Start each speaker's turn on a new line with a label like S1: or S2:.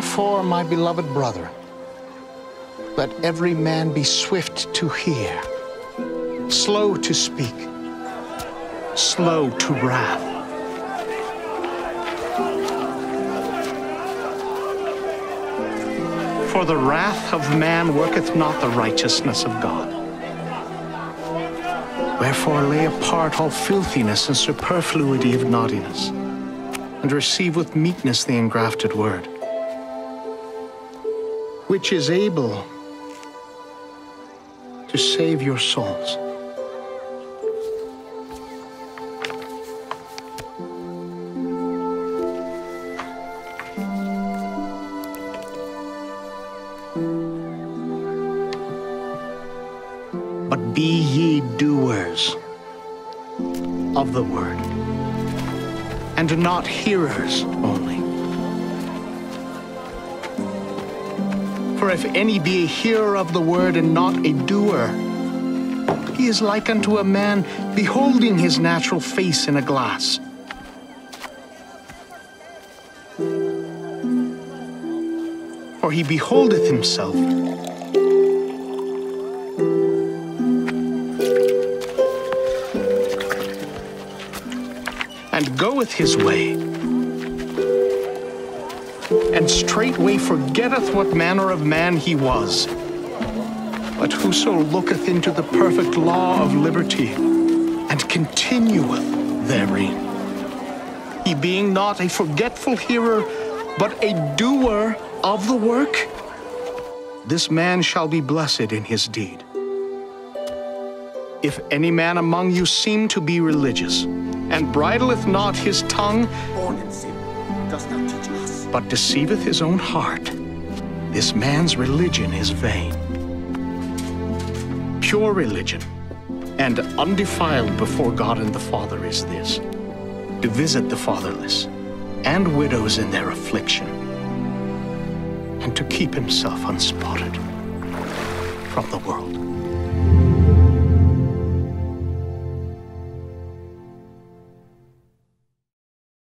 S1: Therefore, my beloved brethren, let every man be swift to hear, slow to speak, slow to wrath. For the wrath of man worketh not the righteousness of God. Wherefore lay apart all filthiness and superfluity of naughtiness, and receive with meekness the engrafted word, which is able to save your souls. But be ye doers of the word, and not hearers only. For if any be a hearer of the word and not a doer, he is like unto a man beholding his natural face in a glass. For he beholdeth himself, and goeth his way, and straightway forgetteth what manner of man he was. But whoso looketh into the perfect law of liberty, and continueth therein, he being not a forgetful hearer, but a doer of the work, this man shall be blessed in his deed. If any man among you seem to be religious, and bridleth not his tongue,
S2: born in sin, does not teach us,
S1: but deceiveth his own heart, this man's religion is vain. Pure religion, and undefiled before God and the Father is this, to visit the fatherless and widows in their affliction, and to keep himself unspotted from the world.